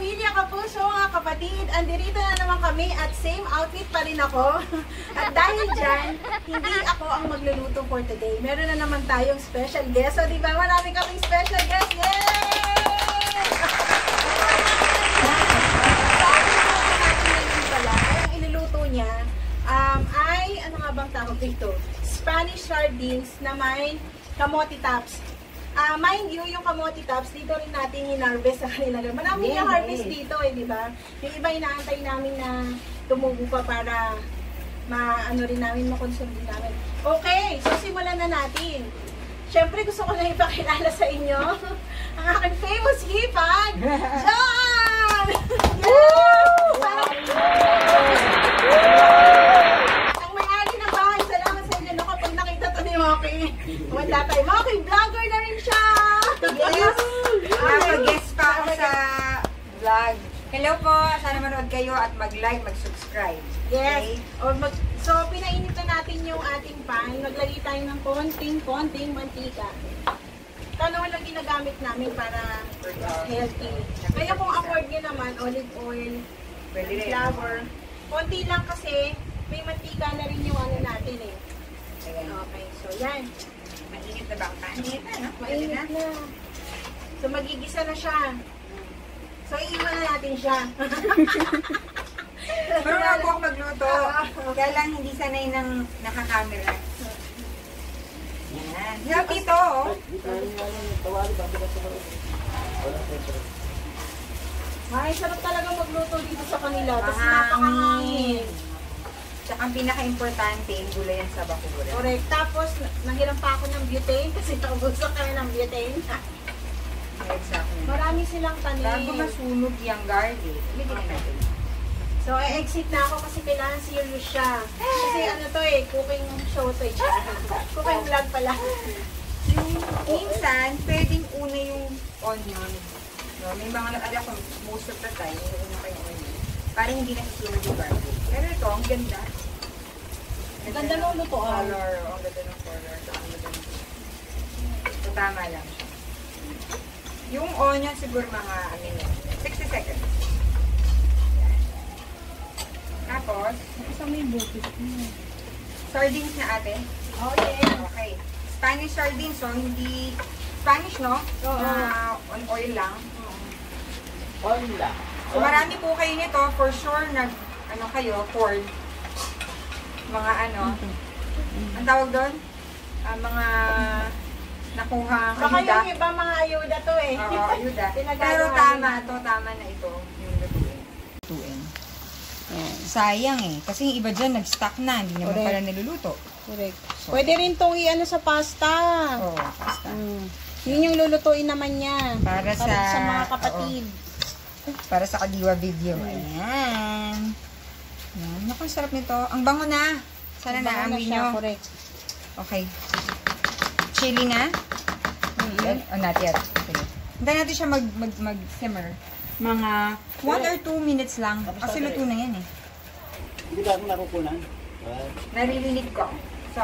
kapamilya, kapuso, mga kapatid, andirito na naman kami at same outfit pa rin ako. At dahil dyan, hindi ako ang magluluto for today. Meron na naman tayong special guest. So, di ba? Marami kaming special guest. Yay! Ang iluluto niya ay, ano nga bang tawag dito? Spanish sardines na may kamote tops. Mind you, yung kamote tops, dito rin natin in-harvest sa kanila. Marami yung harvest dito di ba? Yung iba inaantay namin na tumubo pa para ma-ano rin namin, makonsume din namin. Okay, so simulan na natin. Siyempre, gusto ko na ipakilala sa inyo ang aking famous hipag, John! Ang may-ari ng bahay, salamat sa inyo. Kapag nakita to ni Moki, wala tayo. Moki, vlogger na rin siya! Yes! Nag-guest pa ako sa vlog. Hello po! Sana manood kayo at mag-like, mag-subscribe. Yes! Okay? So, pinainit na natin yung ating pan. Naglagay tayo ng konting mantika. Ito naman lang ginagamit namin para healthy. Kaya kung afford nyo naman, olive oil, flour. Konti lang kasi may mantika na rin yung ano natin eh. Okay, so yan. Mainit na ba ang pan? Mainit na, no? Mainit na. So, magigisa na siya. So, iiwan na natin siya. Marunong ako magluto. Kaya lang hindi sanay ng nakakamera. Yan. Help ito, oh. Ay, sarap talaga magluto dito sa kanila. Tapos Mahangin. napakahangin. Tsaka ang pinaka-importante, gulayan sa bakura. Correct. Tapos, nahiram pa ako ng butane kasi naubusan kami ng butane. Exactly. Marami silang tanim. Bago masunog yung garlic, hindi na natin. So, exit na ako kasi kailangan serious siya. Kasi ano to cooking show to Cooking vlog pala. Minsan, pwedeng una yung onion. No, may mga nag-ada ko, most of the time, una pa yung onion. Para hindi na susunod yung garlic. Pero ito, ang ganda. Ang ganda ng lutoan. Color, ang ganda ng color. So, tama lang siya. Yung onion, siguro mga, 60 seconds. Tapos, Isang may butis. sardines na ate. Oh, yeah. Okay. Spanish sardines, so hindi Spanish, no? Oo. On oil lang. Oil lang. So, marami po kayo nito. For sure, corn. Mga ang tawag doon? Mga nakuha Baka ayuda. yung iba mga ayuda to Oo, ayuda. Pinagagawa Pero nila. tama na ito. Yung lutuin. Sayang kasi yung iba dyan nag-stock na, hindi naman Correct. pala niluluto. Correct. Pwede rin tong i-ano sa pasta. Oo, basta. Yun yung lulutuin naman niya. Para sa mga kapatid. Para sa Kadiwa video. Ayan. Ayan. Naku, ang sarap nito. Ang bango na. Sana naamoy nyo. Correct. Okay. Chili na. Not yet. Okay. Hintayin natin siya mag-simmer. Mga 1 or 2 minutes lang. Kasi luto na yan Hindi ba ako nakukunan? Naririnig ko. So,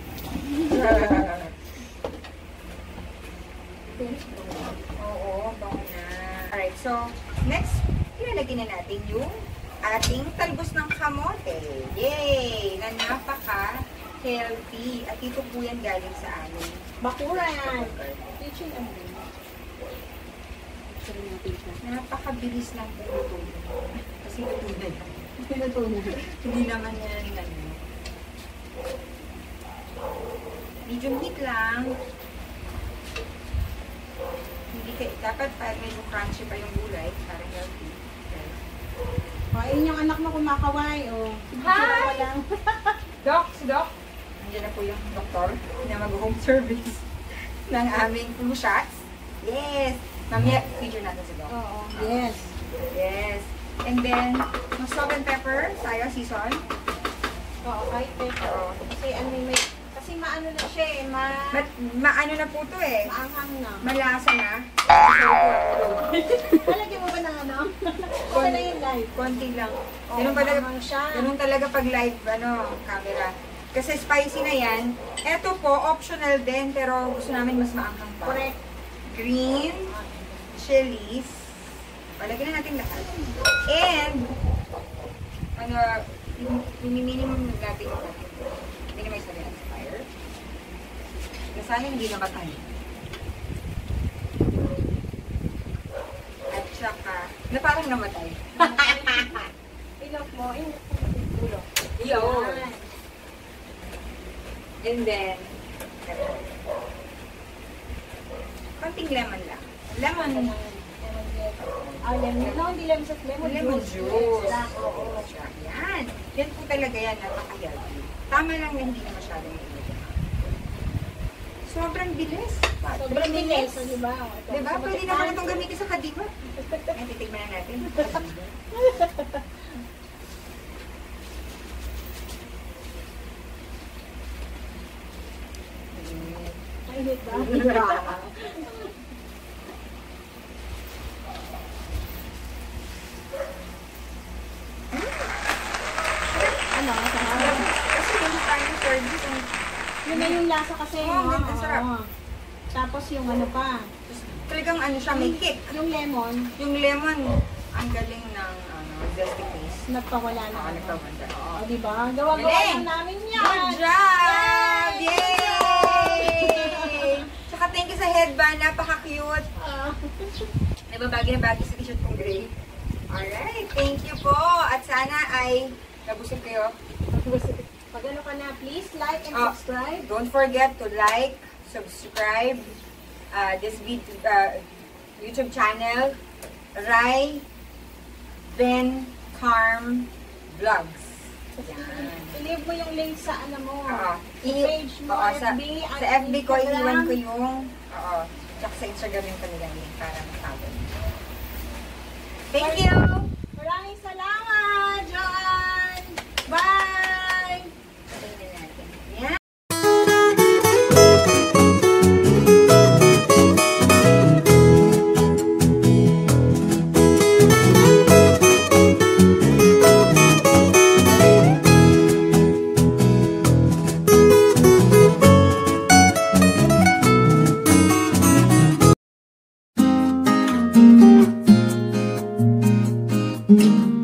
Oo, bango na. Alright, so, next, ilalagay na natin yung ating talbos ng kamote. Yay! Na napaka-healthy. At ito po yan galing sa amin. Bakuran. Kitchen and Napakabilis lang po ito. Kasi luto na yan. Hindi naman yan medium heat lang. Hindi dapat medyo crunchy pa yung gulay para healthy. Ayun yung anak mo kumakaway. Hi! Doc, si Doc. Nandiyan na po yung doktor na mag-home service ng aming flu shots. Yes! Mamaya, feature natin si Doc. Oo. Yes. Yes. And then, salt and pepper, sayo, season. Oo, kahit pepper. Kasi maano na siya Maano na po to maanghang na. Malasa na. Palagyan mo ba ng ano? Okay na yung live. Konti lang. Oo, Ganun siya. talaga pag live, camera. Kasi spicy na yan. Ito po, optional din, pero gusto namin mas maanghang pa. Correct. Green chilies. Palagyan na natin lahat. And, minimum natin yung minimize natin ang fire. Na sana hindi namatay. At saka, na parang namatay. Ilok mo, ulo. Yun. And then, konting lemon lang. Lemon. Lemon. No, hindi lemon sauce. Lemon juice. Oo. Yan. Yan po talaga yan. Napaka-healthy. Tama lang na hindi na masyadong ilagay. Sobrang bilis. Sobrang bilis. Diba? Diba? Pwede naman itong gamitin sa kadiba. Yan, titigman na natin. Mainit ba? Ano? Kasi hindi tayo service. Yun na yung lasa kasi. Oo, ang ganda, sarap. Tapos yung ano pa. Talagang ano siya, may kick. Yung lemon, Yung lemon, ang galing ng zesty taste. nagpawala na. Nakakalimutan. Oo. O, diba? Gawa-gawa Galing! lang namin yan. Good job! Yay! Tsaka thank you sa headband. Napaka-cute. Nababagi na bagay sa t-shirt kong gray. Alright, thank you po. At sana ay nabusog kayo. Pag ano ka na, please like and Oh. subscribe. Don't forget to like, subscribe this YouTube channel, Rai Ben Carm Vlogs. Yan. I-leave mo yung link sa ano mo. Oo. Sa page mo, Oo, sa at FB ko, Instagram. iiwan ko yung, oo, tsaka sa Instagram yung kanilang link para matawag. Thank you! Maraming salamat, John! Bye! Sabihin na natin. Yan. Thank you.